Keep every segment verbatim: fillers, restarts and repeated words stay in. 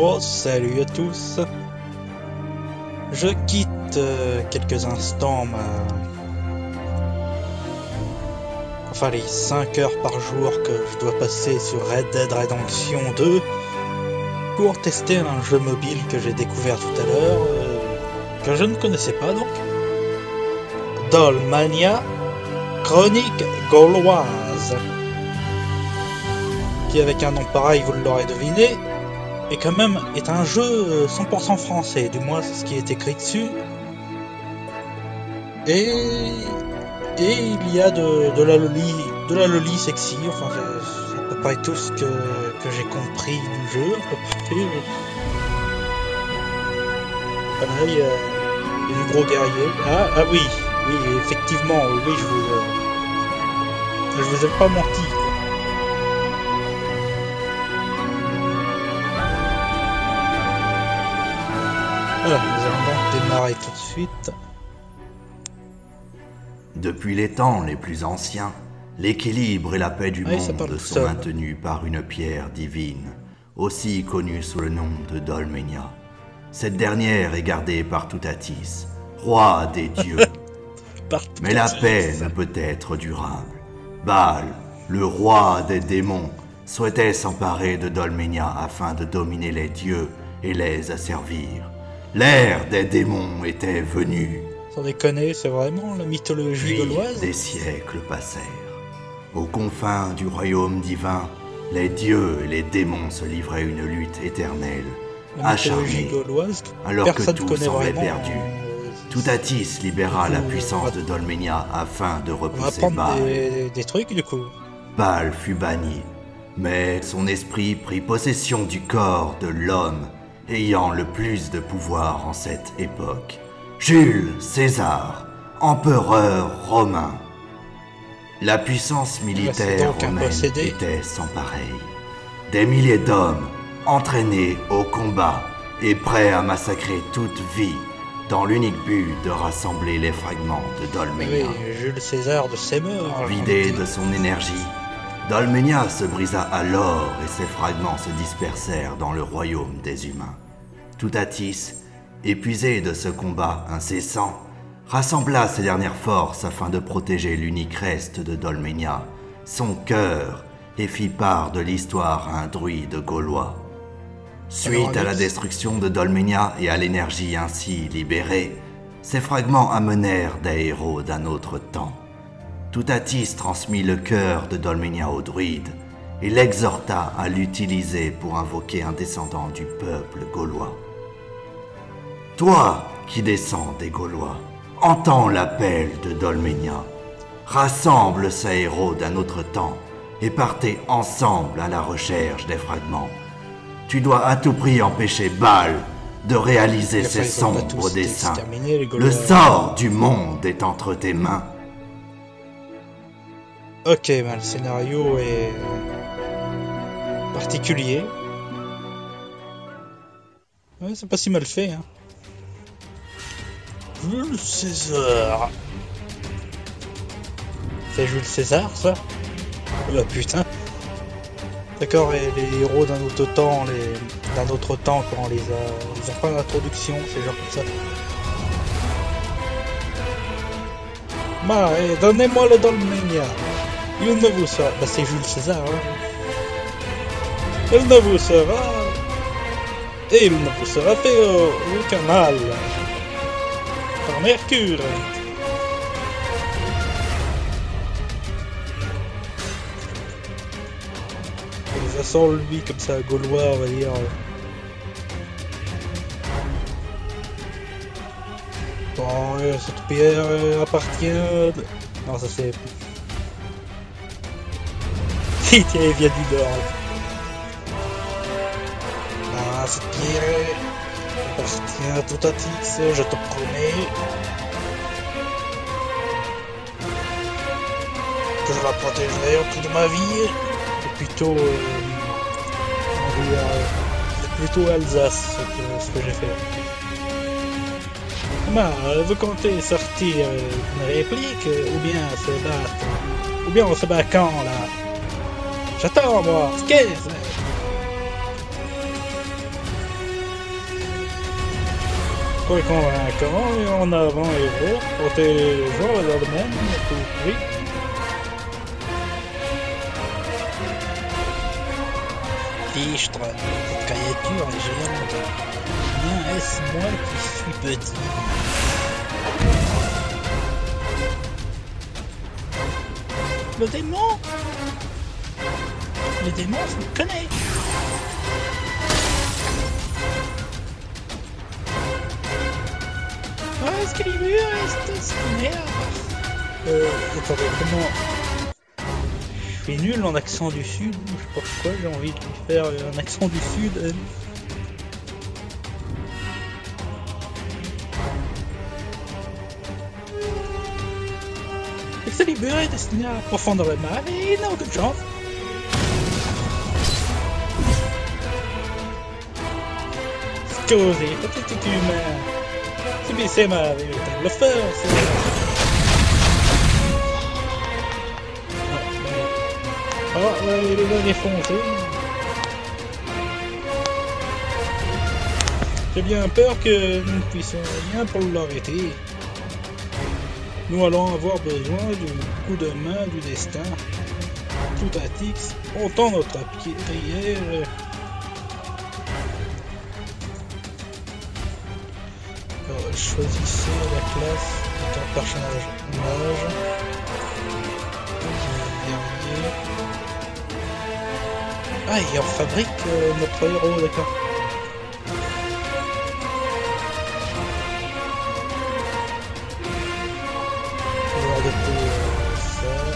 Oh, salut à tous. Je quitte euh, quelques instants ma... Enfin les cinq heures par jour que je dois passer sur Red Dead Redemption deux pour tester un jeu mobile que j'ai découvert tout à l'heure, euh, que je ne connaissais pas donc. Dollmania Chronique Gauloise. Qui avec un nom pareil, vous l'aurez deviné, et quand même est un jeu cent pour cent français, du moins c'est ce qui est écrit dessus. Et, et il y a de, de la loli, de la loli sexy, enfin c'est à peu près tout ce que, que j'ai compris du jeu. À peu près. Voilà, il y, a, il y a du gros guerrier. Ah, ah oui, oui, effectivement, oui, je vous, euh, je vous ai pas menti. Voilà, nous allons donc démarrer tout de suite. Depuis les temps les plus anciens, l'équilibre et la paix du oui, monde sont seul. maintenus par une pierre divine, aussi connue sous le nom de Dollmania. Cette dernière est gardée par Toutatis, roi des dieux. Mais la paix ne peut être durable. Baal, le roi des démons, souhaitait s'emparer de Dollmania afin de dominer les dieux et les asservir. L'ère des démons était venue. Sans déconner, c'est vraiment la mythologie Puis, gauloise. des siècles passèrent. Aux confins du royaume divin, les dieux et les démons se livraient une lutte éternelle, La mythologie acharnée, gauloise, alors que personne tout connaît semblait vraiment, perdu. euh, Toutatis libéra du coup, la puissance on va- de Dollmania afin de On va repousser apprendre Baal. des, des trucs du coup. Baal fut banni, mais son esprit prit possession du corps de l'homme ayant le plus de pouvoir en cette époque. Jules César, empereur romain. La puissance militaire donc un romaine possédé. était sans pareil. Des milliers d'hommes, entraînés au combat et prêts à massacrer toute vie, dans l'unique but de rassembler les fragments de Dollmania. Oui, Jules César de ses morts. Vidé de son énergie, Dollmania se brisa alors et ses fragments se dispersèrent dans le royaume des humains. Toutatis, épuisé de ce combat incessant, rassembla ses dernières forces afin de protéger l'unique reste de Dollmania, son cœur, et fit part de l'histoire à un druide gaulois. Suite à la destruction de Dollmania et à l'énergie ainsi libérée, ces fragments amenèrent des héros d'un autre temps. Toutatis transmit le cœur de Dollmania au druide et l'exhorta à l'utiliser pour invoquer un descendant du peuple gaulois. Toi qui descends des Gaulois, entends l'appel de Dollmania. Rassemble ces héros d'un autre temps et partez ensemble à la recherche des fragments. Tu dois à tout prix empêcher Baal de réaliser ses sombres desseins. Le sort du monde est entre tes mains. Ok, ben, le scénario est particulier. Ouais, c'est pas si mal fait, hein. Jules César. C'est Jules César, ça? Oh putain. D'accord, et les héros d'un autre temps, les... d'un autre temps, quand on les a... Ils ont pas d'introduction, c'est genre comme ça. Bah, eh, donnez-moi le Dollmania. Il ne vous sera... Bah, c'est Jules César, hein. Il ne vous sera... Et il ne vous sera fait au, au canal. Par Mercure. Ça sent lui comme ça, gaulois, on va dire. Bon, euh, cette pierre euh, appartient... De... Non, ça c'est... Si, tiens, il vient du nord. Ah, cette pierre appartient à Toutatis, je te promets. Que je la protégerai au cours de ma vie. C'est plutôt... Euh... C'est plutôt Alsace, ce que, ce que j'ai fait. Bah, vous comptez sortir une réplique ou bien se battre? Ou bien on se bat quand, là? J'attends, moi. Qu'est-ce? Pas convaincant, et en avant héros, protéger les joueurs dans le même à tout prix. Fichtre, cette créature est géante. Bien est-ce moi qui suis petit? Le démon? Le démon, je le connais. Ah, Excalibur, est-ce que merde? Euh, attendez, comment... Je suis nul en accent du sud, je sais pas pourquoi j'ai envie de lui faire un accent du sud. Euh. Excalibur est destiné à profondre le mal et il n'a aucune chance. Scusi, petit humain. Subissez ma véritable force. Ah, ouais, il est défoncé. J'ai bien peur que nous ne puissions rien pour l'arrêter. Nous allons avoir besoin du coup de main du destin. Tout à Tix, on tend notre pied prière. Alors, choisissez la classe de ton personnage mage. Ah, et on fabrique euh, notre héros, d'accord. Alors, du coup, euh, ça.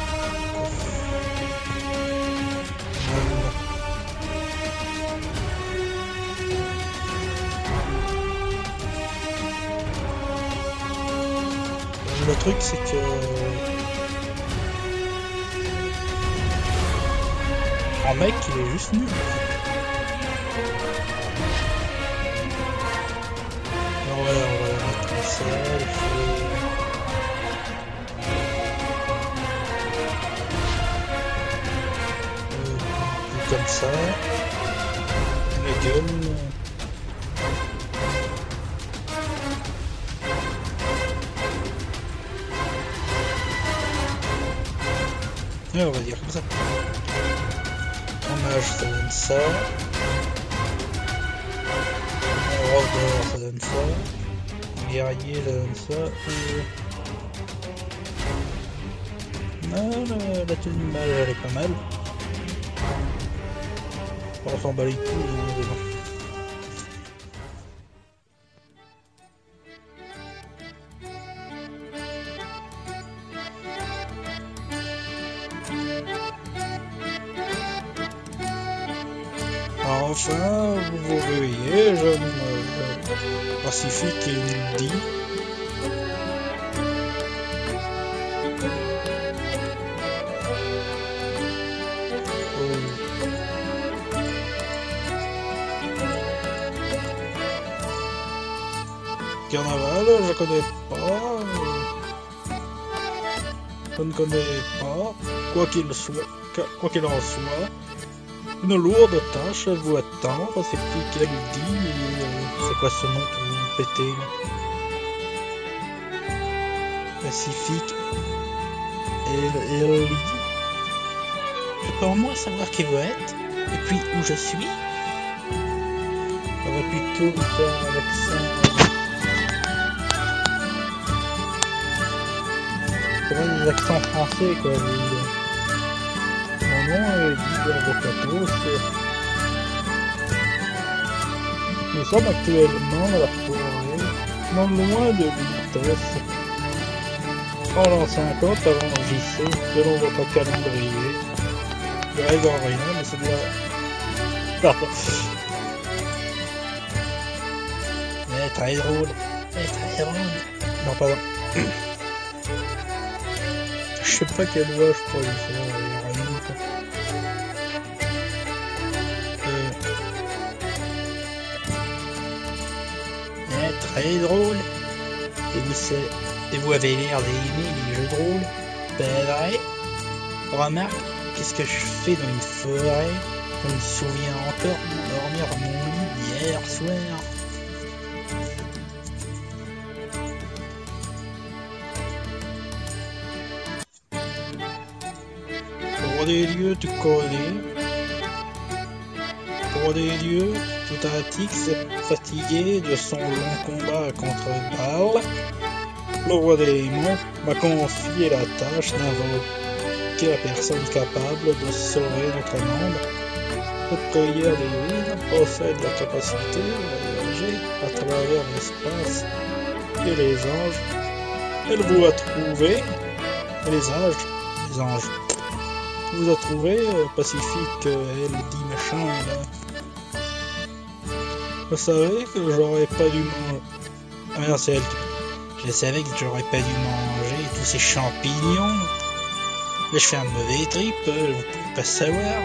Le truc, c'est que. Un mec, il est juste nul. Alors voilà, on va mettre comme ça, il faut... Euh, comme ça. La gueule. Et on va dire comme ça. Mage, ça donne ça. Rôdeur, ça donne ça. Guerrier, ça donne ça. Et... Non, la, la tenue mage, elle est pas mal. On s'en bat les couilles, hein, devant. Enfin, vous vous réveillez, jeune euh, Pacifique et Nildi. Carnaval, je connais pas. Je ne connais pas. Quoi qu'il soit, quoi qu'il en soit. Une lourde tâche vous attend, Pacifique et Nildi. C'est quoi ce nom que vous pétez là? Pacifique et Nildi. Je peux au moins savoir qui vous êtes, et puis où je suis. On va plutôt vous faire avec ça. C'est vrai des accents français quoi. Mon nom est Guy Avocatos. Nous sommes actuellement dans la forêt, non loin de l'Utesse. En l'an cinquante avant J C, selon votre calendrier. Le Grégorien, mais c'est de la... Pardon. Mais très drôle. Mais très drôle. Non, pardon. Je sais pas quelle voix je pourrais lui faire. Très drôle, et vous, et vous avez l'air d'aimer les jeux de rôle, ben vrai. Remarque, qu'est-ce que je fais dans une forêt? Je me souviens encore de dormir dans mon lit hier soir. Pour des lieux tu connais. Pour des lieux, tout Atix, fatigué de son long combat contre Baal, le roi des démons m'a confié la tâche d'invoquer la personne capable de sauver notre monde. Cette prière divine possède la capacité de voyager à travers l'espace et les anges. Elle vous a trouvé, et les anges, les anges, vous a trouvé, euh, Pacifique, euh, elle dit méchant, là. Vous savez que j'aurais pas dû manger. Ah mais non, c'est elle. Je savais que j'aurais pas dû manger tous ces champignons. Mais je fais un mauvais trip, vous pouvez pas savoir.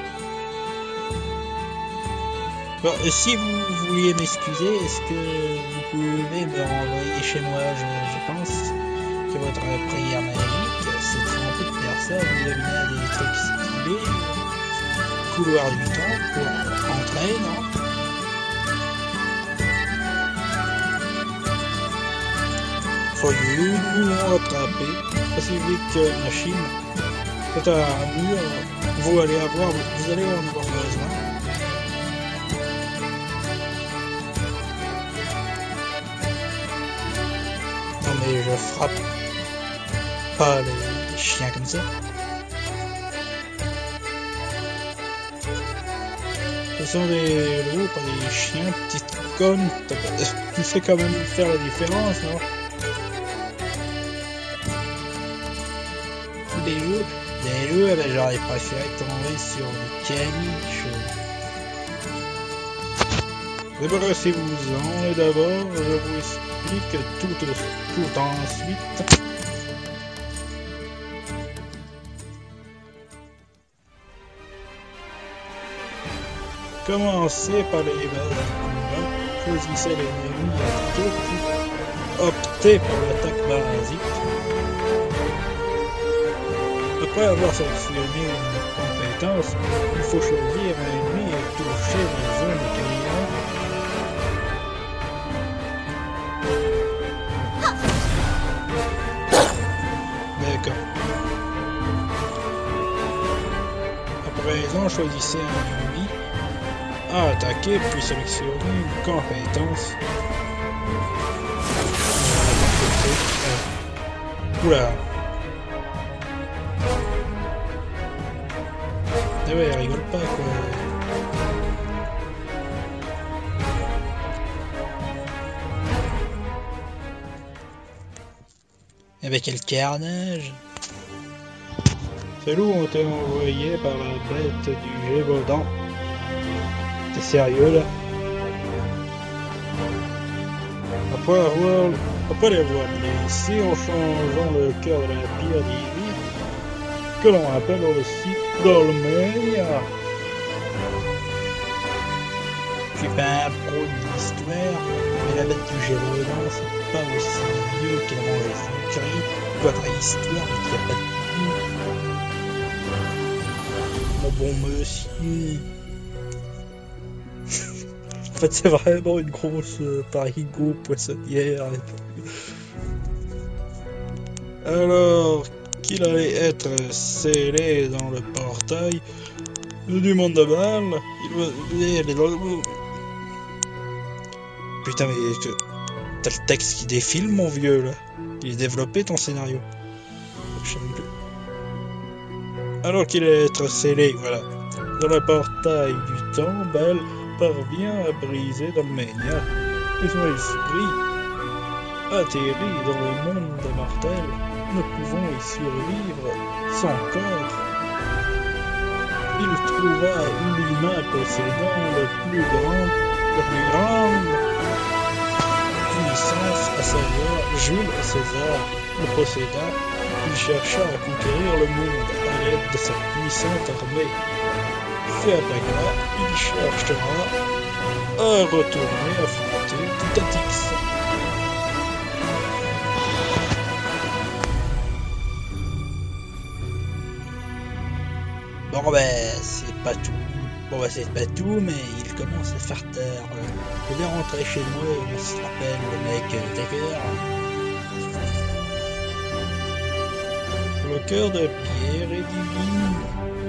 Bon, si vous vouliez m'excuser, est-ce que vous pouvez me renvoyer chez moi? Je, je pense que votre prière magique s'est trompée de personne. Vous avez mis des trucs stylés, couloir du temps pour entrer, non? Voyez, nous l'ont rattrapé. Pacifique Machine, c'est un mur. Vous allez avoir, vous allez en avoir besoin. Et je frappe pas les chiens comme ça. Ce sont des loups, pas des chiens, petites connes. Tu sais quand même faire la différence, non? Des loups, des loups, eh ben, j'aurais préféré tomber sur des caniches. Débarrassez-vous-en, et d'abord, je vous explique tout, tout ensuite. Commencez par les bases du combat, choisissez l'ennemi à attaquer, puis optez pour l'attaque basique. Après avoir sélectionné une compétence, il faut choisir un ennemi et toucher les zones clients. D'accord. À présent, choisissez un ennemi à attaquer, puis sélectionnez une compétence. Oula. Eh ouais, elle rigole pas, quoi. Avec quel carnage! Ces loups ont été envoyés par la bête du Gévaudan. T'es sérieux, là? Après avoir... Après les avoir blessés en changeant le cœur de la pierre divine, que l'on appelle aussi Dolmenia. Je suis pas un pro de l'histoire, mais la bête du Gévaudan, c'est pas aussi vieux qu'elle mangeait son cri. Votre histoire, mais qu'il n'y a pas de coup. Mon bon monsieur. En fait, c'est vraiment une grosse euh, parigot poissonnière. Alors qu'il allait être scellé dans le portail du monde de Baal, il va... Putain, mais t'as le texte qui défile, mon vieux, là. Il est développé, ton scénario. Je sais même plus. Alors qu'il allait être scellé, voilà, dans le portail du temps, Baal parvient à briser Dolmenia, et son esprit atterrit dans le monde des mortels. Ne pouvant y survivre sans corps, il trouva l'humain possédant le plus grand, la plus grande puissance, à savoir Jules César. Le posséda, il chercha à conquérir le monde à l'aide de sa puissante armée. Fait attaquera, il cherchera à retourner affronter tout Atix. Bon ben, c'est pas tout. Bon ben, c'est pas tout, mais il commence à faire tard. Je vais rentrer chez moi et on se rappelle le mec Taker. Invoqueur de pierre et divine.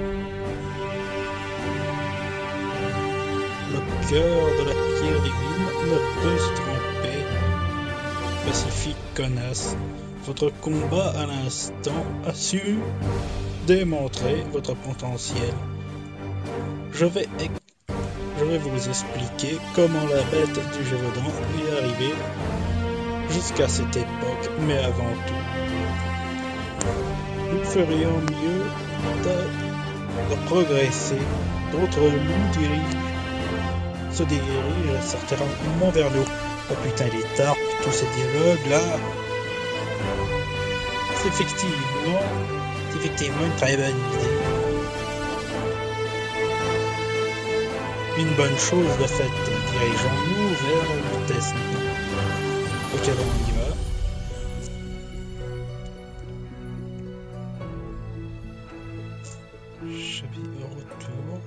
Le cœur de la pierre divine ne peut se tromper. Pacifique connasse, votre combat à l'instant a su démontrer votre potentiel. Je vais, je vais vous expliquer comment la bête du Gévaudan est arrivée jusqu'à cette époque, mais avant tout, nous ferions mieux de, de progresser. D'autres loups dirigent, se dirigent certainement vers nous. Oh putain, il est tard pour tous ces dialogues là. C'est effectivement, c'est effectivement une très bonne idée. Une bonne chose de fait. Dirigeons-nous vers le test. Ok, bon, on y va. Chapitre retour.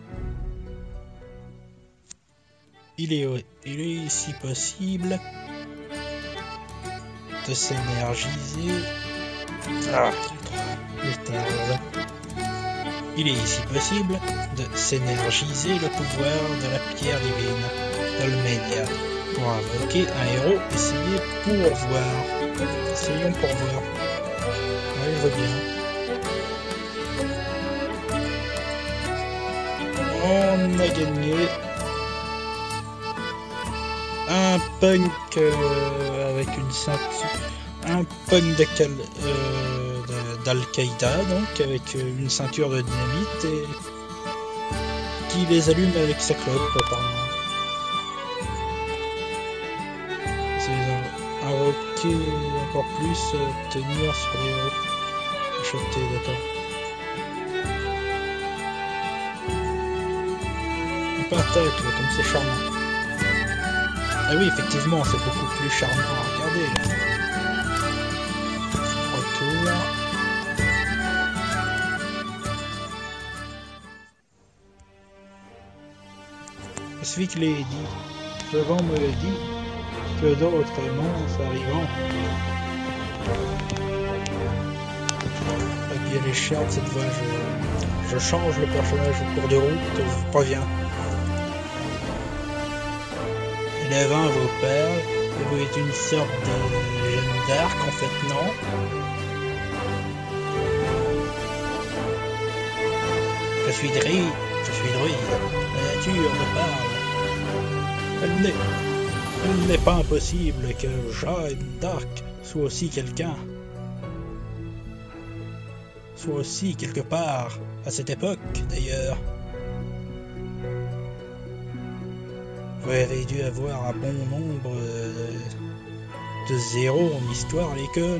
Il est, il est ici possible de s'énergiser. Ah, il est tard. Il est ici possible de s'énergiser le pouvoir de la pierre divine d'Olmenia. Pour invoquer un héros, essayez pour voir. Essayons pour voir. Ouais, je veux bien. On a gagné un punk euh, avec une ceinture, un punk de cal, euh, d'Al-Qaïda, donc avec une ceinture de dynamite et qui les allume avec sa clope apparemment. C'est invoquer encore plus, obtenir sur les héros. Acheter, d'accord. Un peu à tête, comme c'est charmant. Ah oui, effectivement, c'est beaucoup plus charmant à regarder là. Retour. Pacifique les dit. Le vent me le dit que d'autres monstres arriveront. Et bien les chiens de cette fois, je, je change le personnage au cours de route, je vous préviens. Les vents vos pères, et vous êtes une sorte de Jeanne d'Arc, en fait, non? Je suis druide, je suis druide, la nature me parle. Elle n'est, elle n'est pas impossible que Jeanne d'Arc soit aussi quelqu'un. Soit aussi quelque part, à cette époque, d'ailleurs. Vous avez dû avoir un bon nombre de, de zéros en histoire à l'école.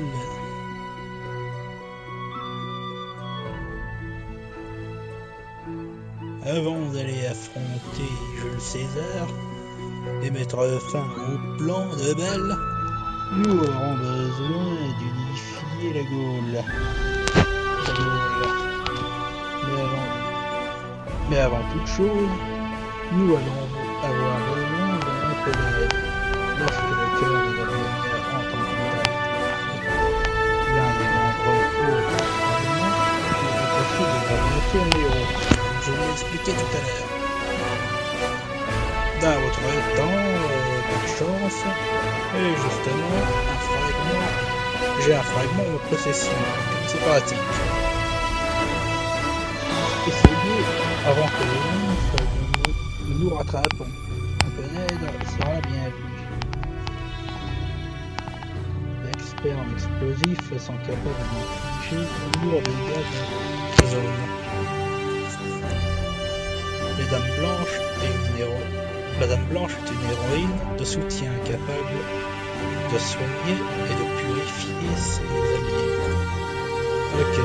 Avant d'aller affronter Jules César et mettre fin au plan de Belle, nous aurons besoin d'unifier la Gaule. La Gaule. Mais avant, mais avant toute chose, nous allons avoir besoin d'un peu d'aide. Lorsque le cœur de la lumière entendra l'un des nombreux autres événements, il est possible d'invoquer un héros. Je vous l'ai expliqué tout à l'heure. Dans votre temps, euh, peu de chance, et justement, un fragment. J'ai un fragment de possession. C'est pratique. Essayez avant que les monstres nous, nous rattrapent. Un peu d'aide sera bien vu. Les experts en explosifs sont capables d'infliger de lourds dégâts de zone. Les Dames Blanches est une héros. La Dame Blanche est une héroïne de soutien capable de soigner et de purifier ses alliés. Ok.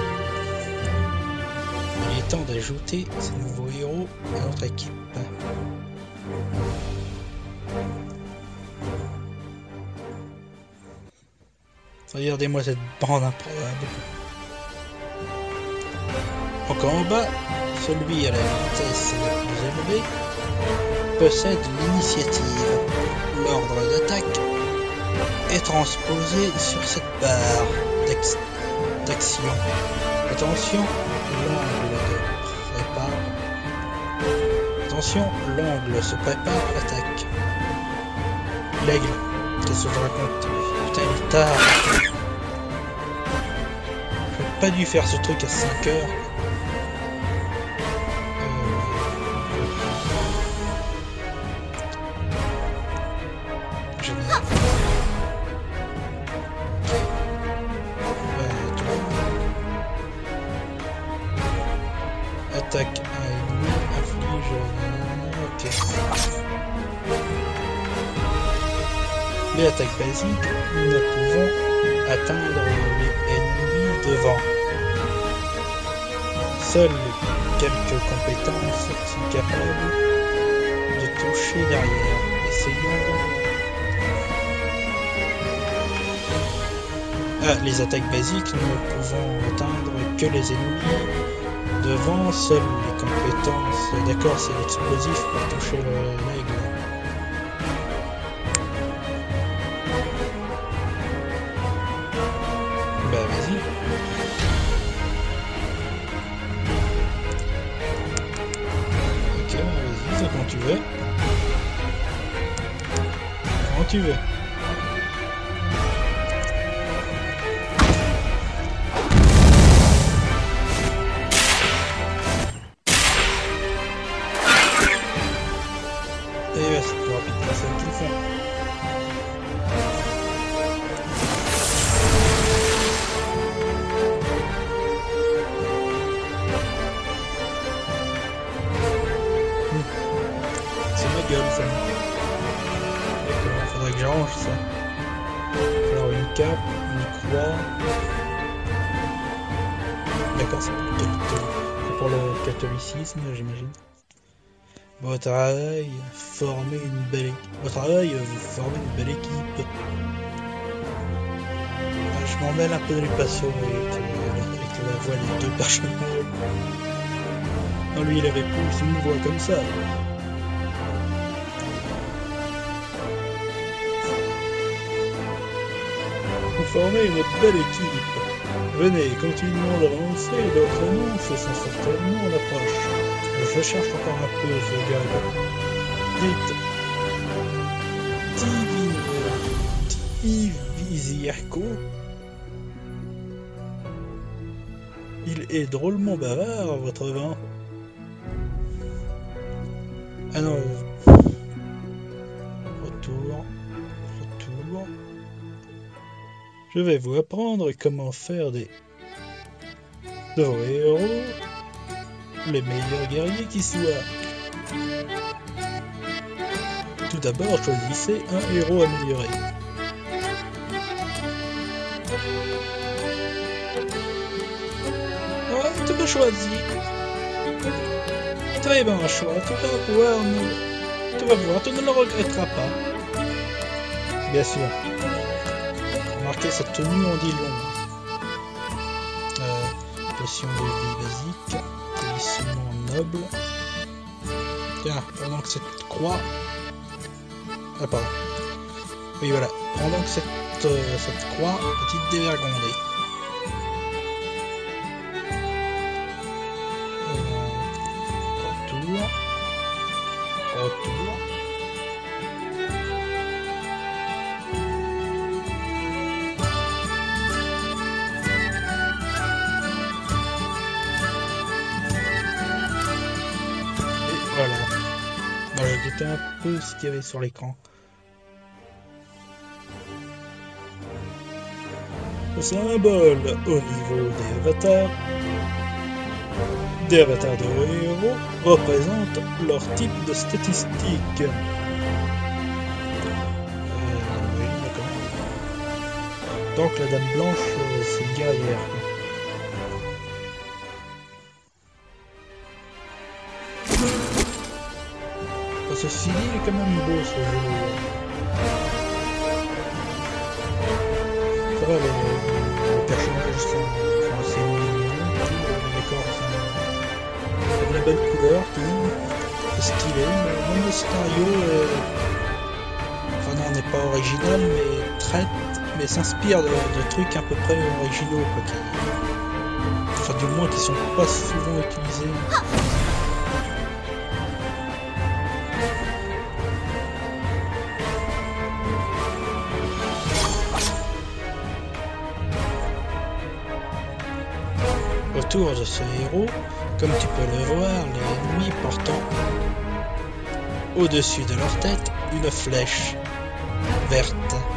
Il est temps d'ajouter ces nouveaux héros à notre équipe. Regardez-moi cette bande improbable. En combat, celui à la vitesse la plus élevée possède l'initiative. L'ordre d'attaque est transposé sur cette barre d'action. Attention, l'angle de prépare. Attention, l'angle se prépare à l'attaque. L'aigle, qu'est-ce que je raconte? Putain, il est tard. J'aurais pas dû faire ce truc à cinq heures. Attaque à ennemi, afflige... Ok. Les attaques basiques, nous ne pouvons atteindre les ennemis devant. Seules quelques compétences sont capables de toucher derrière. Essayons donc... Ah, les attaques basiques, nous ne pouvons atteindre que les ennemis devant. Seules les compétences... D'accord, c'est l'explosif pour toucher l'aigle. Bah vas-y. Ok, bah vas-y, c'est quand tu veux. Quand tu veux. Faudrait que j'arrange ça. Alors une cape, une croix. D'accord, c'est pour, le... pour le catholicisme, j'imagine. Bon travail, former une belle équipe. Bon travail, vous formez une belle équipe. Je m'en mêle un peu dans les passions avec, avec la voix des deux personnages. Non, lui il avait plus une voix comme ça. Vous formez une belle équipe. Venez, continuons d'avancer, d'autres annonces sont certainement en approche. Je cherche encore un peu ce gars-là. Dites. Tivizierko. Il est drôlement bavard, votre vin. Ah non. Retour. Retour. Je vais vous apprendre comment faire des... de vos héros les meilleurs guerriers qui soient. Tout d'abord, choisissez un héros amélioré. Ah, tu m'as choisi. Très bon choix, tu vas pouvoir nous... Tu vas voir, tu ne le regretteras pas. Bien sûr. Remarquez, cette tenue en dit long. Euh, potion de vie basique, talisman noble. Tiens, pendant que cette croix... Ah, pardon. Oui, voilà. Pendant que cette, euh, cette croix, petite dévergondée. Euh, retour. Retour. Voilà. Bon, je guettais un peu ce qu'il y avait sur l'écran. Le symbole au niveau des avatars. Des avatars de héros représentent leur type de statistiques. Euh, oui, d'accord. Donc la dame blanche, euh, c'est une guerrière. Ceci dit, il est quand même beau ce jeu. Ça va, les, les personnages sont, sont assez mignons, les décors sont... Il y a de la belle couleur, tout. C'est stylé, même le scénario est... Enfin non, n'est pas original, mais traite mais s'inspire de, de trucs à peu près originaux, quoi, qui... enfin du moins qui sont pas souvent utilisés. Autour de ce héros, comme tu peux le voir, les ennemis portant au-dessus de leur tête une flèche verte.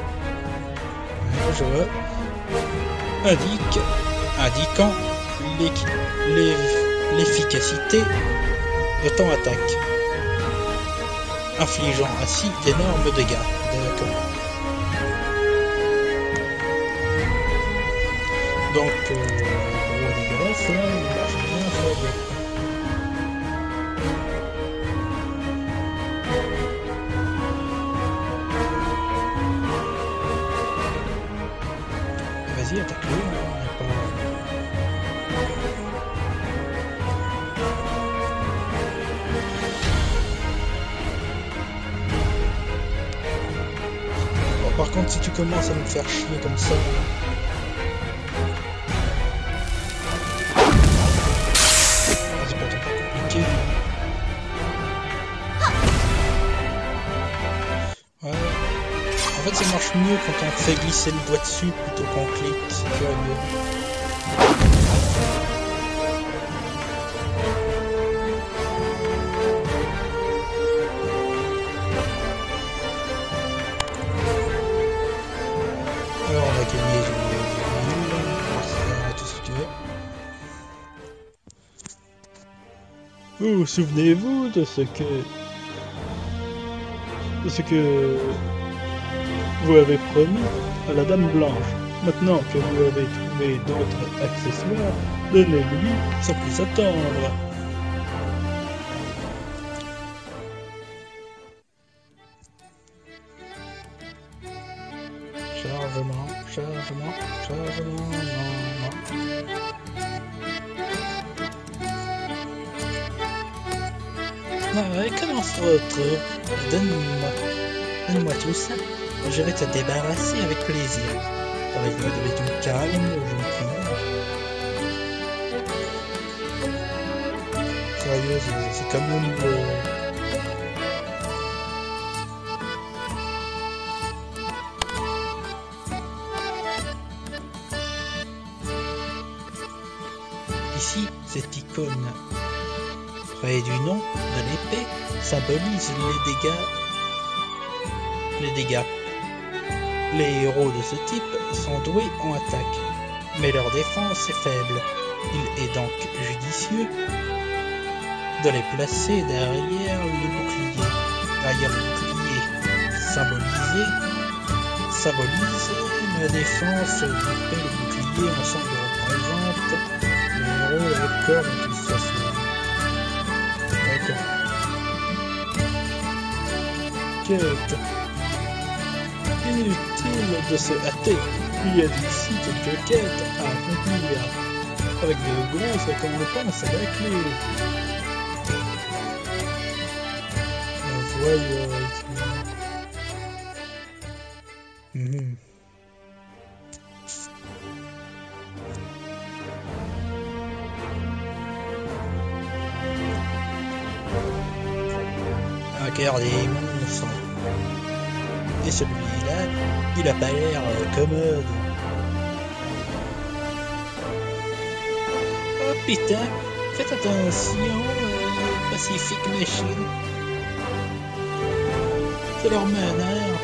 Je vois. Indique, indiquant l'efficacité de ton attaque, infligeant ainsi d'énormes dégâts. D'accord. Donc, euh, gros dégueulasse, là, il marche bien, ça bien. Vas-y, attaque-le, hein, on n'est pas... Bon, par contre, si tu commences à me faire chier comme ça... c'est pas trop compliqué. Ouais. En fait, ça marche mieux quand on fait glisser le doigt dessus plutôt qu'on clique, c'est curieux. Alors, on a gagné du mille, tout ce que tu veux. Vous souvenez-vous de ce que... de ce que... vous avez promis à la Dame Blanche. Maintenant que vous avez trouvé d'autres accessoires, donnez-lui sans plus attendre. Chargement, chargement, chargement, non, non. Ah ouais, comment votre... Donne-moi... Donne-moi tout ça. Je vais te débarrasser avec plaisir. Aurais-vous devait être calme, jeune fille. Sérieux, c'est quand même... Euh... Ici, cette icône près du nom de l'épée symbolise les dégâts. Les dégâts. Les héros de ce type sont doués en attaque, mais leur défense est faible. Il est donc judicieux de les placer derrière le bouclier. Derrière le bouclier symbolisé, symbolise la défense de l'épée. Le bouclier ensemble représente le héros et le corps dont il s'assoit. D'accord. Quête. Inutile de se hâter, il y a d'ici quelques quêtes à accomplir, avec de grosses récompenses à la clé. Voyons ici. Mmh. Un cœur des monstres. Et celui-là, il a pas l'air euh, commode. Oh putain, faites attention, euh, Pacific Machine. C'est leur meneur.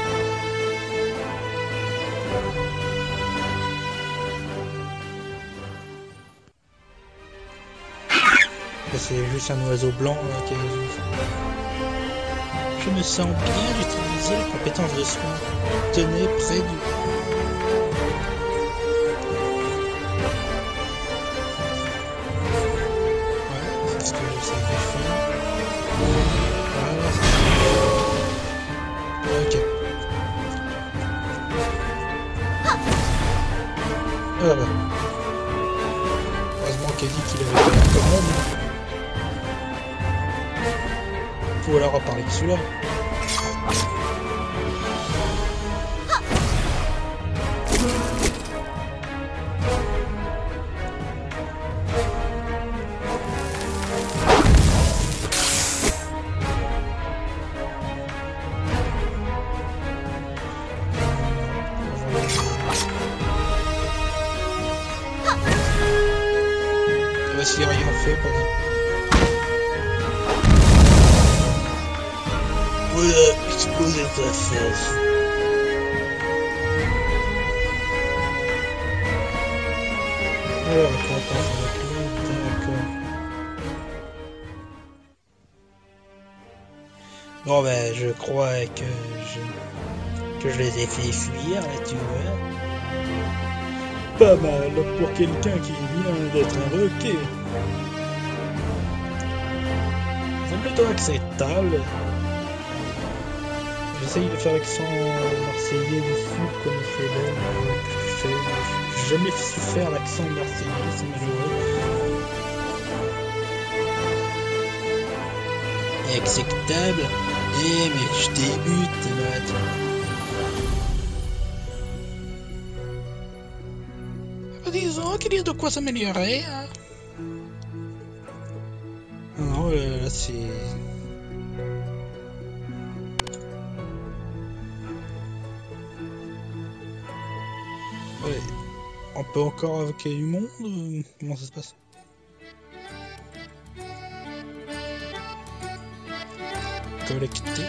C'est juste un oiseau blanc là, qui est... Je me sens bien d'utiliser la compétence de soin. Tenez près du... Ouais, c'est ce que j'essaie de faire. Voilà, c'est... Ok. Ah bah. Heureusement qu'il a dit qu'il avait pas l'air commode. Faut alors reparler de celui-là. voici rien fait pendant. Voilà, exploser ta face. Alors, comment on passe avec lui? D'accord. Bon ben, je crois que je, que je les ai fait fuir, là, tu vois. Pas mal pour quelqu'un qui vient d'être invoqué. C'est plutôt acceptable. J'essaye de faire l'accent marseillais dessus, comme c'est belle que je fais. J'ai jamais su faire l'accent marseillais, c'est malheureux. Et acceptable. Eh mais je débute, là. Disons qu'il y a de quoi s'améliorer. Hein. Non, euh, là c'est... Ouais. On peut encore invoquer du monde? Comment ça se passe? Collecter.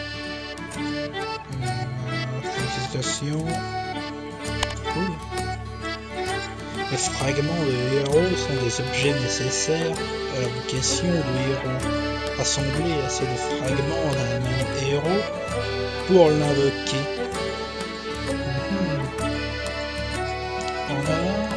Euh, félicitations. Cool. Les fragments de héros sont des objets nécessaires à l'invocation de héros. Assembler assez de fragments d'un même héros pour l'invoquer. Mmh. On a...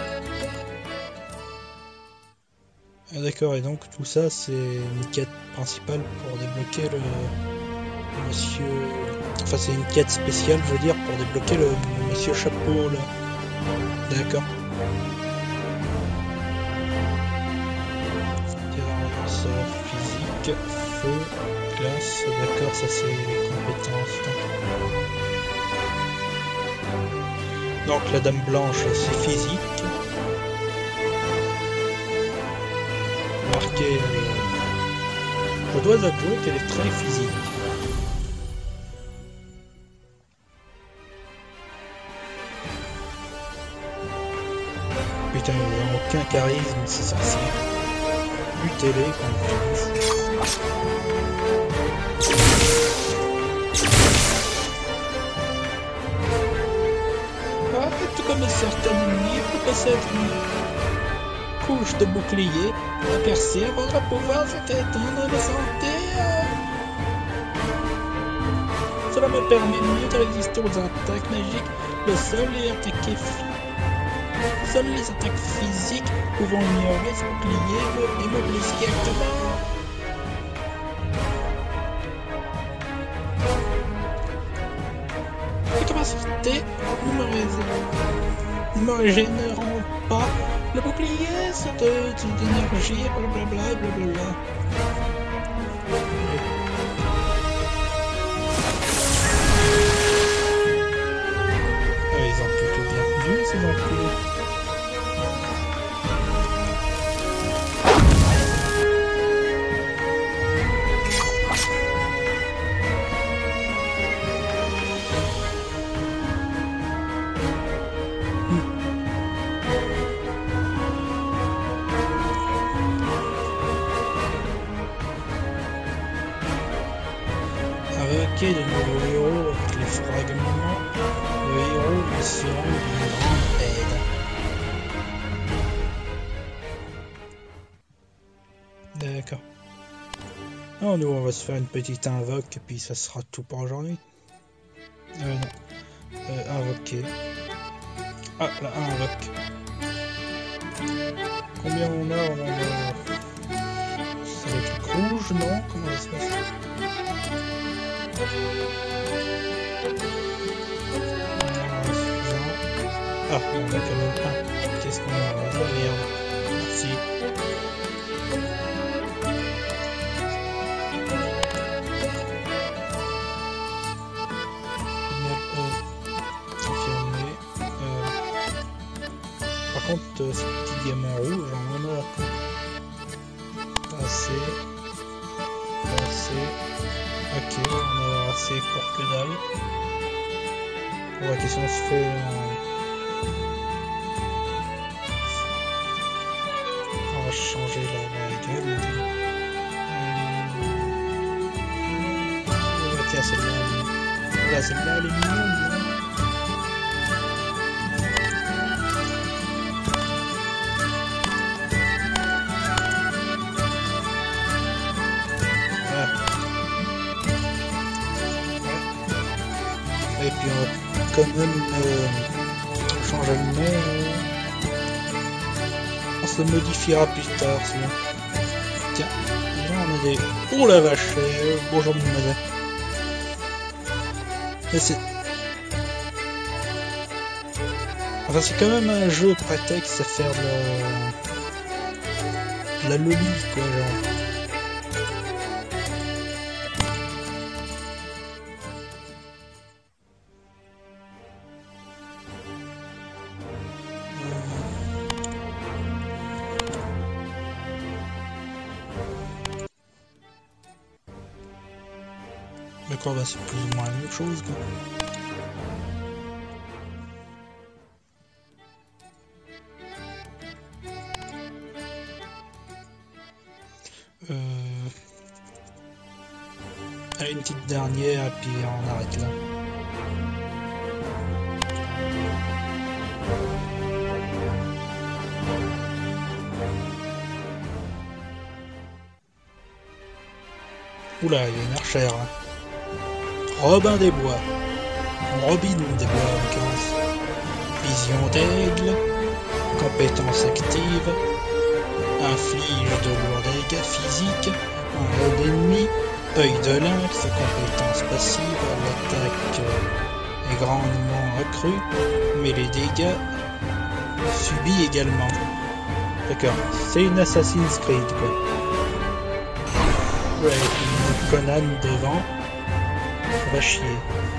Ah, d'accord, et donc tout ça c'est une quête principale pour débloquer le... le monsieur... Enfin c'est une quête spéciale, je veux dire, pour débloquer le monsieur chapeau là. D'accord. Physique, feu, classe, d'accord, ça c'est les compétences. Donc la dame blanche c'est physique. Marqué, euh... je dois avouer qu'elle est très physique. Putain, ils n'ont aucun charisme, c'est censé. Butez-les quand même. Ah, tout comme certains ennemis peut possède une couche de bouclier à percer votre pouvoir s'éteindre de santé. Cela me permet mieux de résister aux attaques magiques. Le sol est attaqué. Seules les attaques physiques pouvant ignorer ce bouclier me immobilisent directement. Les capacités ne me, ré... me régénéreront pas. Le bouclier, c'est de, de l'énergie, blablabla, blablabla. Ah, ils ont plutôt bien tenu ces enculés. De nouveaux héros avec les fragments, le héros lui sera d'une grande aide. D'accord. Oh, nous on va se faire une petite invoque et puis ça sera tout pour aujourd'hui. Euh non. Euh, invoquer. Ah là, invoque. Combien on a? On a... C'est le truc rouge, non? Comment ça se passe? Ah, on a quand même un. Qu'est-ce qu'on a? Oh merde. Merci. Confirmé. Euh... Par contre, euh, ce petit diamant rouge, on en a assez. Assez. Ok, on a assez pour que dalle. Bon, la question se fait en... On va changer la... Là, celle-là, elle est mignonne. Hein. Et puis on va quand même euh, changer le nom. On se le modifiera plus tard sinon. Tiens, là on a des... Oh la vache, euh, bonjour mademoiselle. Mais c'est... Enfin c'est quand même un jeu prétexte à faire de la... de la loli quoi genre. D'accord, bah c'est plus ou moins la même chose quoi. Euh... Allez, une petite dernière et puis on arrête là. Oula, il y a une archère là. Robin des Bois. Robin des Bois en l'occurrence. Vision d'aigle. Compétence active. Inflige de lourds dégâts physiques. Un raid ennemi. Œil de lynx. Compétence passive. L'attaque est grandement accrue. Mais les dégâts subis également. D'accord. C'est une Assassin's Creed quoi. Ouais, une Conan devant. Ça va chier.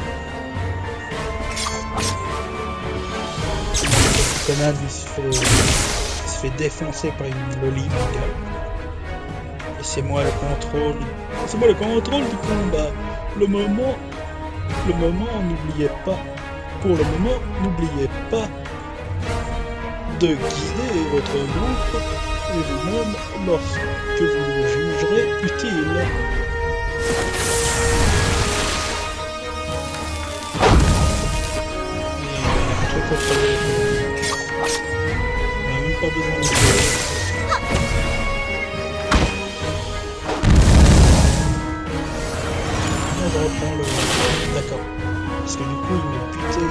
Conan il se fait, il se fait défoncer par une loli mon gars. Et c'est moi le contrôle. C'est moi le contrôle du combat. Le moment. Le moment, n'oubliez pas. Pour le moment, n'oubliez pas de guider votre groupe et vous-même lorsque vous le jugerez utile. On n'a même pas besoin de... On va reprendre le... D'accord. Parce que du coup il m'a buté le...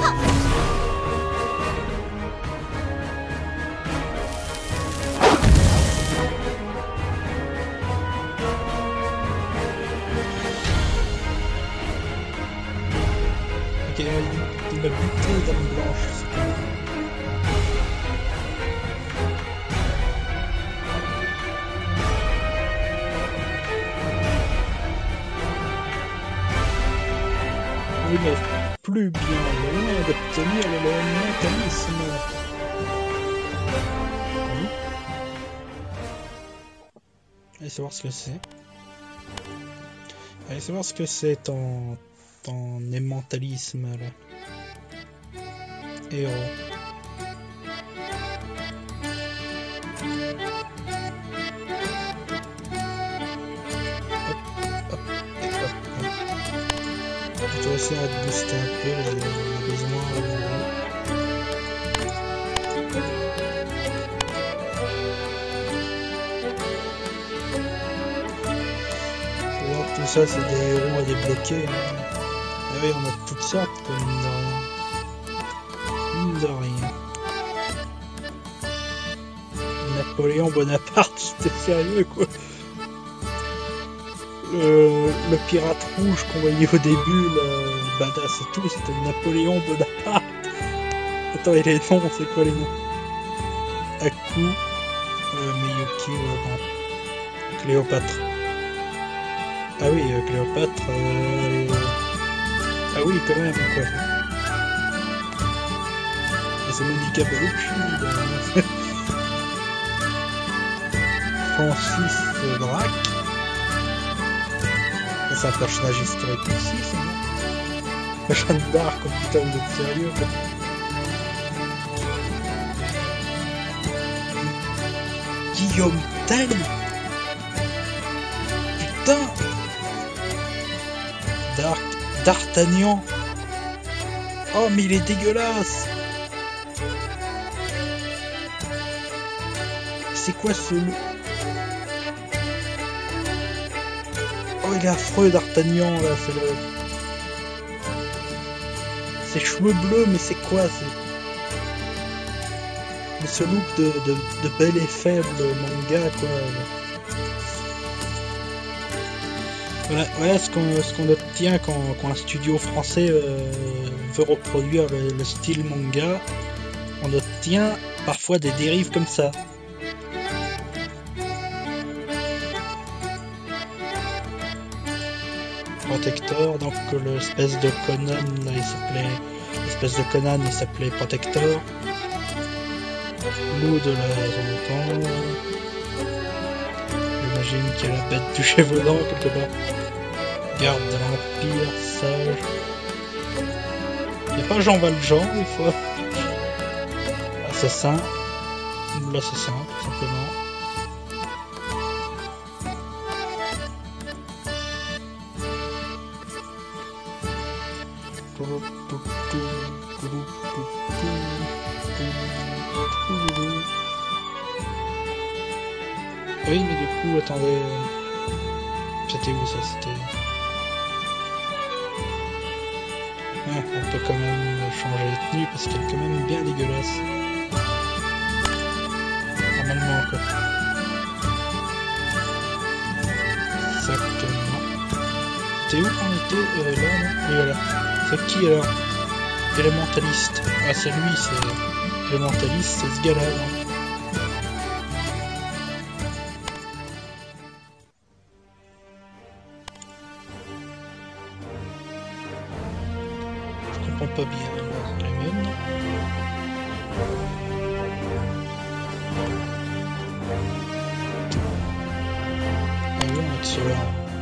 Ok, il m'a buté Dame Blanche. Il n'est plus bien loin d'obtenir le mécanisme. Oui. Allez savoir ce que c'est. Allez savoir ce que c'est ton, ton émentalisme là. Héros. Je vais essayer de booster un peu, on a besoin de... Alors, tout ça c'est des héros à débloquer. Hein. Ah oui, on a toutes sortes comme mine de rien. Mine de rien. Napoléon Bonaparte, c'était sérieux quoi. Le, le pirate rouge qu'on voyait au début, le badass et tout, c'était Napoléon Bonaparte. Attends, et les noms, c'est quoi les noms? Aku, euh, Miyuki, ouais, bon. Cléopâtre. Ah oui, euh, Cléopâtre. Euh... Ah oui, quand même, quoi. Et c'est Monica Bellucci. Euh... Francis Drake. C'est un personnage historique aussi, c'est bon. Jeanne d'Arc, oh putain, vous êtes sérieux quoi. Guillaume Tell. Putain. Dark D'Artagnan. Oh, mais il est dégueulasse. C'est quoi ce... Oh, il est affreux, D'Artagnan, là, c'est le... Ses cheveux bleus, mais c'est quoi, c'est... Mais ce look de, de, de bel et faible manga, quoi. Voilà, voilà ce qu'on ce qu'on obtient quand, quand un studio français euh, veut reproduire le, le style manga. On obtient parfois des dérives comme ça. Protector, donc l'espèce de Conan, là, il s'appelait... L'espèce de Conan, il s'appelait Protector. Loup de la zone temps. J'imagine qu'il y a la bête du Gévaudan quelque part. Garde de l'Empire, sage. Il n'y a pas Jean Valjean des fois. Assassin. L'assassin, tout simplement. Oui, mais du coup, attendez... C'était où ça? C'était... Ah, on peut quand même changer de tenue parce qu'elle est quand même bien dégueulasse. Normalement, quoi. Exactement. C'était où quand on était euh, là, non? Et voilà. C'est qui alors? Élémentaliste. Ah, c'est lui, c'est... Élémentaliste, c'est ce gars-là, non? Pas bien, la mienne. Ah oui, on a que cela.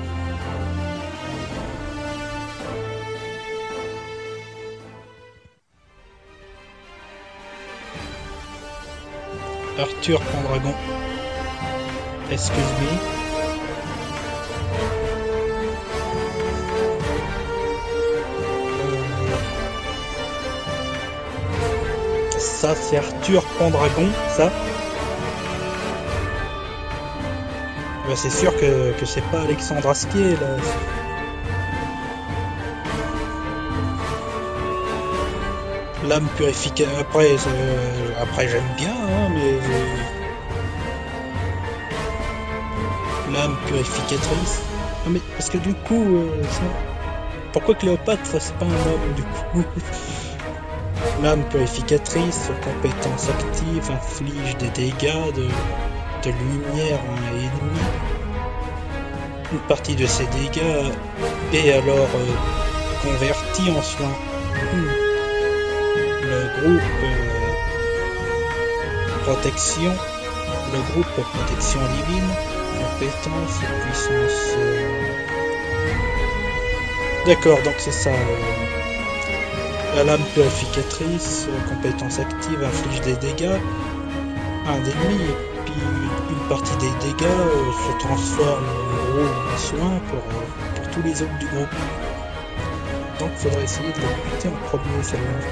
Arthur Pendragon. Excuse me. Ça, c'est Arthur Pendragon, ça. Bah, c'est sûr que, que c'est pas Alexandre Astier, là. L'âme purificatrice. Après, après j'aime bien, hein, mais... L'âme purificatrice. Non, mais parce que du coup... Euh, ça... Pourquoi Cléopâtre, c'est pas un homme, du coup? L'âme purificatrice, compétence active, inflige des dégâts de, de lumière à un ennemi. Une partie de ces dégâts est alors euh, convertie en soins. Hmm. Le groupe euh, protection, le groupe protection divine, compétence et puissance. Euh... D'accord, donc c'est ça. Euh... La lame purificatrice, compétence active, inflige des dégâts à un ennemi, et puis une partie des dégâts euh, se transforme en gros en soin pour, euh, pour tous les autres du groupe. Donc il faudrait essayer de la buter en premier, celle-là.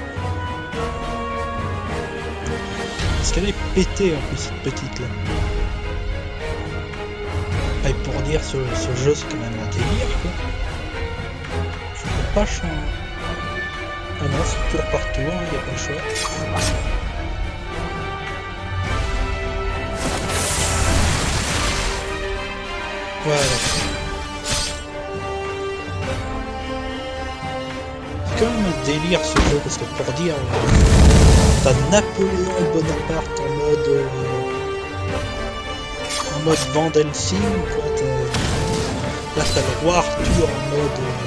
Parce qu'elle est pétée en plus, cette petite là. Et pour dire, ce, ce jeu c'est quand même un délire, quoi. Je peux pas changer. Ah non, c'est tour par tour, il n'y a pas le choix. Voilà. C'est quand même un délire ce jeu, parce que pour dire, euh, t'as Napoléon Bonaparte en mode... Euh, en mode Van Helsing, quoi. Là t'as le roi Arthur en mode... Euh,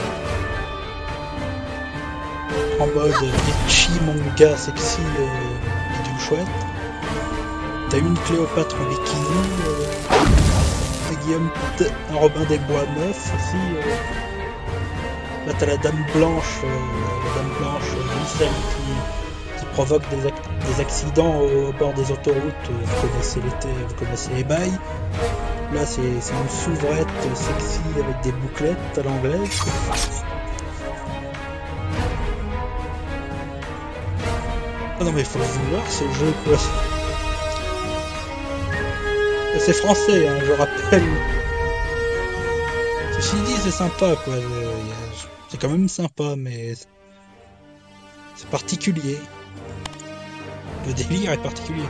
en mode ecchi manga sexy euh, bidule chouette. T'as une Cléopâtre en bikini, euh, Guillaume, un Robin des Bois meuf aussi. Euh. Là t'as la Dame Blanche, euh, la Dame Blanche, euh, celle qui, qui provoque des, ac des accidents au, au bord des autoroutes. Euh, vous connaissez l'été, vous connaissez les bails. Là c'est une souvrette sexy avec des bouclettes à l'anglaise. Ah non mais faut le vouloir ce jeu quoi. C'est français hein, je rappelle. Ceci dit c'est sympa quoi. C'est quand même sympa mais c'est particulier. Le délire est particulier.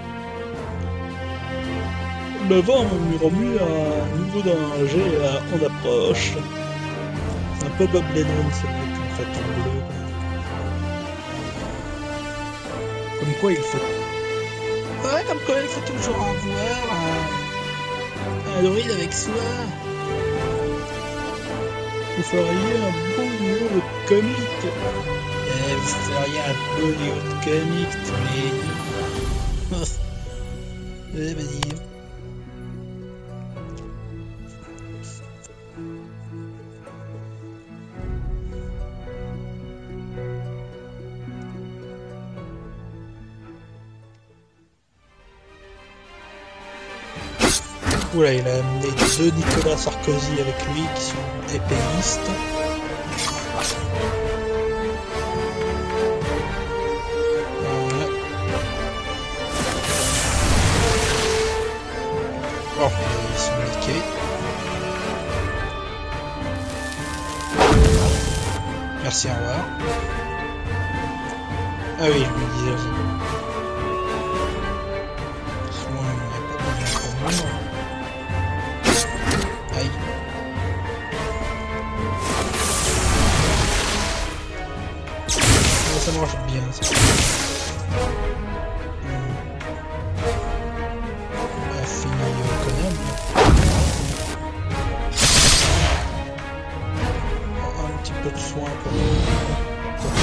Le vent murmure un nouveau danger en approche. C'est un peu Bob Lennon ce mec en fait en bleu. Comme quoi il faut... Ouais, comme quoi il faut toujours avoir un, un druide avec soi. Vous feriez un bon duo de comique. Et vous feriez un beau duo de comique tous les... Ouais, vas-y. Oula, il a amené deux Nicolas Sarkozy avec lui qui sont épéistes. Voilà. Bon, ils sont niqués. Merci, au revoir. Ah oui, je me disais aussi. Soin, il n'y a pas de bien pour moi. Aïe. Oh, ça marche bien ça. Hum. On a fini euh, quand même. Oh, un petit peu de soin pour pour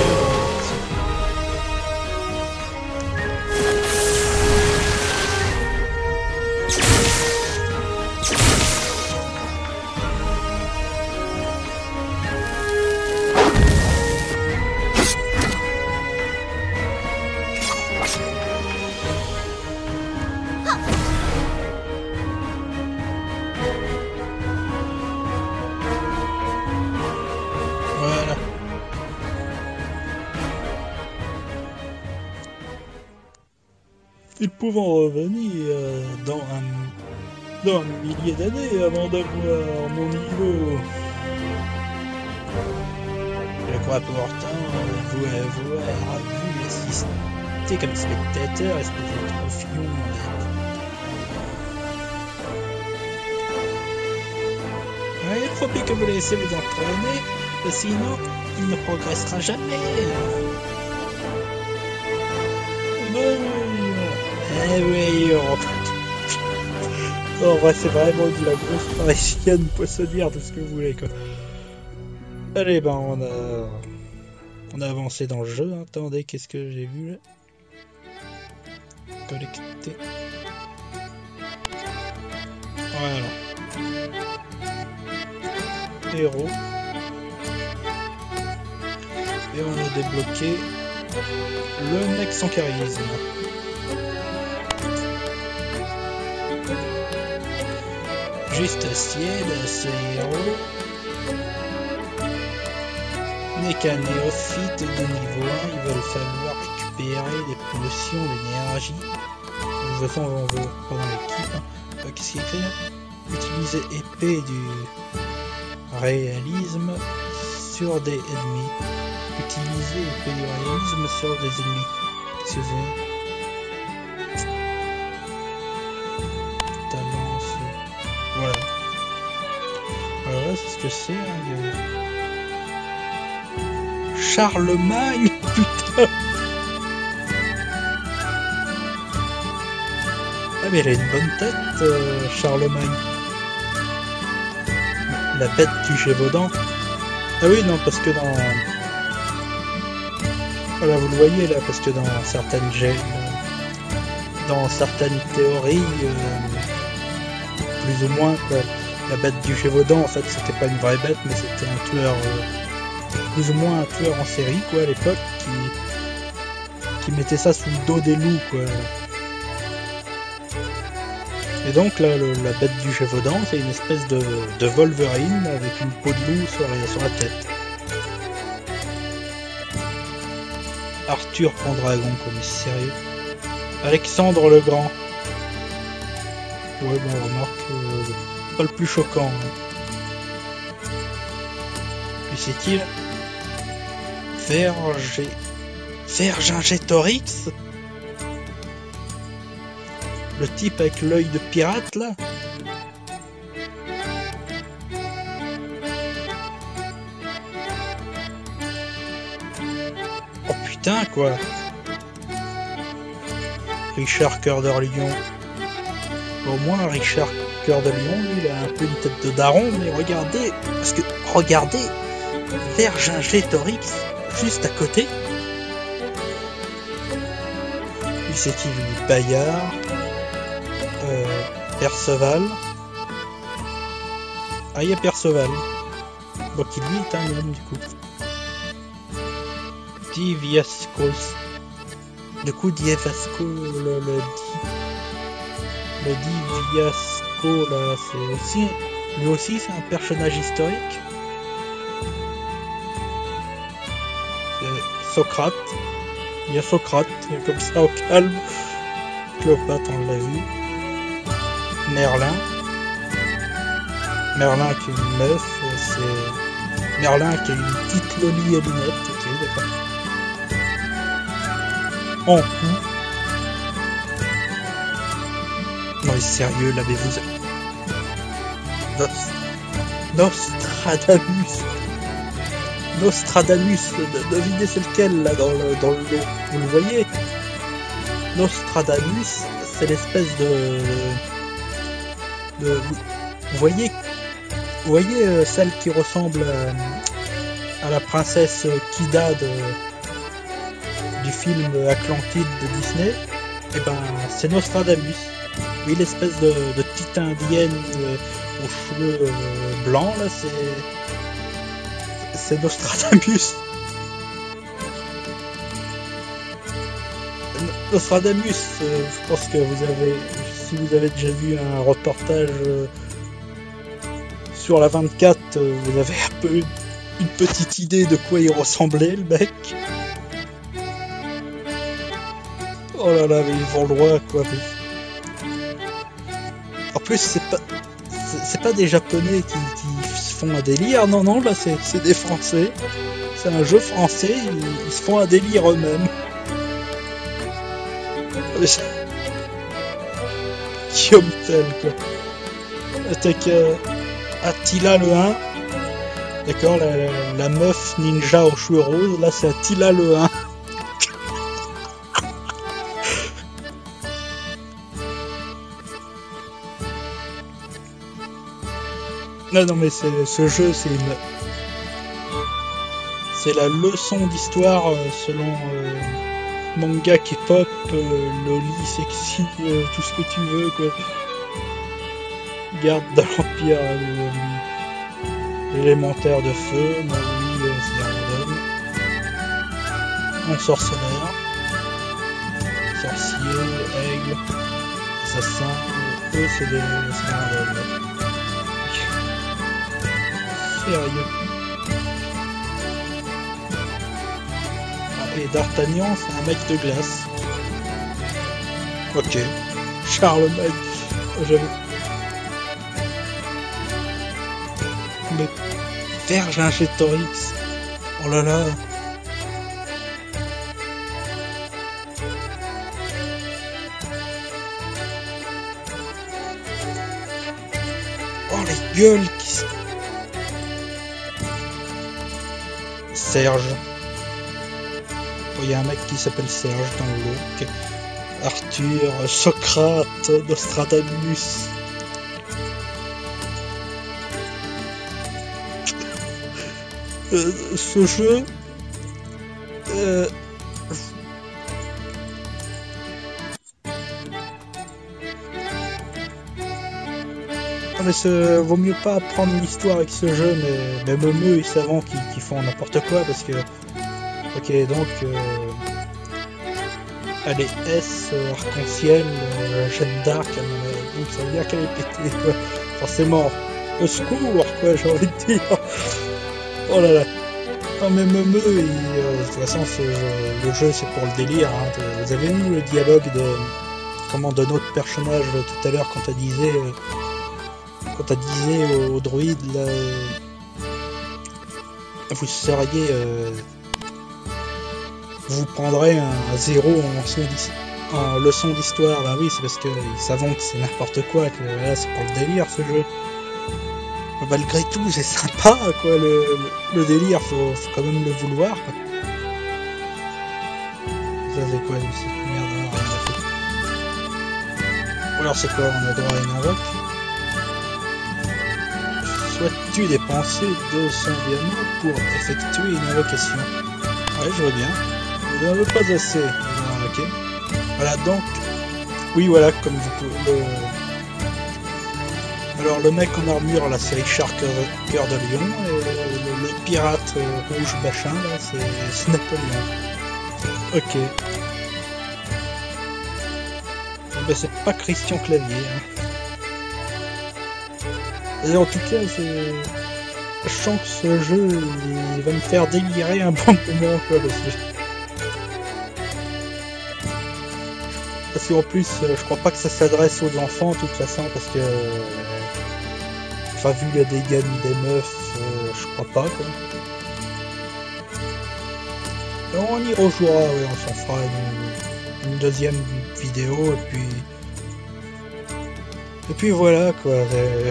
ils pouvant revenir euh, dans, un, dans un millier d'années avant d'avoir mon niveau. Je crois pourtant vous avoir vu assister comme spectateur, espèce de trophion. Ouais, il faut bien que vous laissez vous entraîner, sinon il ne progressera jamais. Ben oui. Eh oui, oh. En vrai, c'est vraiment de la grosse parisienne poissonnière, tout ce que vous voulez, quoi. Allez, ben, on a... On a avancé dans le jeu. Attendez, qu'est-ce que j'ai vu, là? Collecter. Voilà. Héros. Et on a débloqué le mec sans charisme. Juste ciel, ce héros n'est qu'un néophyte de niveau un, il va falloir récupérer des potions d'énergie. De toute façon, on veut pas dans l'équipe. Hein. Qu'est-ce qu'il écrit là? Utiliser épée du réalisme sur des ennemis. Utiliser épée du réalisme sur des ennemis. Qu'est-ce que c'est? Voilà. Voilà, c'est ce que c'est. Hein. Charlemagne, putain. Ah mais il a une bonne tête, euh, Charlemagne. La bête du Gévaudan. Ah oui, non, parce que dans... Voilà, vous le voyez là, parce que dans certaines gé... dans certaines théories... Euh... plus ou moins quoi. La bête du Gévaudan en fait c'était pas une vraie bête mais c'était un tueur euh, plus ou moins un tueur en série quoi à l'époque qui qui mettait ça sous le dos des loups quoi. Et donc là le, la bête du Gévaudan c'est une espèce de, de Wolverine avec une peau de loup sur, sur la tête. Arthur Pendragon, quoi, mais sérieux. Alexandre le Grand. Ouais, bon, remarque, euh, pas le plus choquant. Hein. Puis c'est-il Vergé... Vergingétorix? Le type avec l'œil de pirate, là? Oh putain, quoi! Richard Cœur de Lion. Au moins, Richard Cœur de Lion, lui, il a un peu une tête de daron, mais regardez, parce que, regardez, Vergingétorix, juste à côté. Lui, c'est qui, lui? Bayard, euh, Perceval. Ah, il y a Perceval. Bon, qui lui est un homme, du coup. Diviascos. Du coup, Dievasco, le, le, le Diviasco, là, c'est aussi, lui aussi, c'est un personnage historique. C'est Socrate. Il y a Socrate, comme ça, au calme. Cléopâtre, on l'a vu. Merlin. Merlin qui est une meuf, c'est... Merlin qui a une petite loli à lunettes, ok, d'accord. En coup. Non mais sérieux, l'avez-vous... Nost... Nostradamus. Nostradamus, devinez c'est lequel là dans le, dans le lot. Vous le voyez? Nostradamus, c'est l'espèce de... de... Vous voyez, vous voyez euh, celle qui ressemble à, à la princesse Kida de... du film Atlantide de Disney? Et ben, c'est Nostradamus. Oui, l'espèce de, de petite indienne euh, aux cheveux euh, blancs, là, c'est... C'est Nostradamus. Nostradamus, euh, je pense que vous avez... Si vous avez déjà vu un reportage euh, sur la vingt-quatre, euh, vous avez un peu une, une petite idée de quoi il ressemblait, le mec. Oh là là, mais ils vont loin, quoi. En plus, c'est pas... C'est pas des Japonais qui, qui se font un délire, non, non, là c'est des Français. C'est un jeu français, ils, ils se font un délire eux-mêmes. Guillaume Tell, quoi. Avec euh, Attila le un. D'accord, la, la, la meuf ninja aux cheveux roses, là c'est Attila le un. Non, non, mais ce jeu, c'est une... C'est la leçon d'histoire euh, selon euh, manga K-pop, euh, loli, sexy, euh, tout ce que tu veux, quoi. Garde de l'Empire, euh, l'élémentaire de feu, bah oui, euh, c'est random. Ensorceleur, sorcier, aigle, assassin, euh, eux c'est des, des random. Sérieux. Ah, et D'Artagnan, c'est un mec de glace. Ok. Charlemagne. J'avoue. Mais Vergingétorix. Oh là là. Oh les gueules qui se... Serge. Il y a un mec qui s'appelle Serge dans le look. Arthur, Socrate, Nostradamus. euh, ce jeu... Euh... mais ce... vaut mieux pas apprendre l'histoire avec ce jeu, mais même eux ils savent qu'ils qu font n'importe quoi parce que... Ok, donc... Euh... Allez, S, euh, arc-en-ciel, euh, Jeanne d'Arc, euh, donc ça veut dire qu'elle est pétée, quoi. Forcément, au secours, quoi, j'ai envie de dire. Oh là là. Non mais me me, et, euh, de toute façon ce jeu- le jeu c'est pour le délire. Hein. Vous avez vu le dialogue de comment de notre personnage euh, tout à l'heure quand elle disait euh, quand elle disait au, au druide là, euh, vous seriez euh, vous prendrez un, un zéro en leçon d'his- en leçon d'histoire. Bah oui, c'est parce que ils savent que c'est n'importe quoi, que là c'est pour le délire ce jeu. Malgré tout, c'est sympa, quoi, le, le, le délire, faut, faut quand même le vouloir, quoi. Ça, c'est quoi, cette merde, alors, on a fait. Ou alors, c'est quoi, on a droit à une invoque. Souhaites-tu dépenser deux cents diamants pour effectuer une invocation? Ouais, je vois bien. Vous n'en avez pas assez. Ah, ok. Voilà, donc, oui, voilà, comme vous pouvez le... Alors le mec en armure, là c'est Richard Cœur de Lion, et le, le pirate euh, rouge machin, là c'est Napoléon. Ok. Eh ben, c'est pas Christian Clavier. Hein. Et en tout cas, c'est... je sens que ce jeu il va me faire délirer un bon moment quoi aussi. Parce qu'en plus, euh, je crois pas que ça s'adresse aux enfants de toute façon, parce que... Euh, Enfin, vu les dégâts des meufs, euh, je crois pas, quoi. Et on y rejouera, ouais, on s'en fera une, une deuxième vidéo, et puis... Et puis voilà, quoi. euh,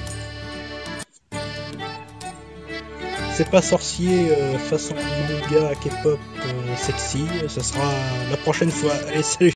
C'est pas sorcier euh, façon manga K-pop euh, sexy, ce sera la prochaine fois. Allez, salut!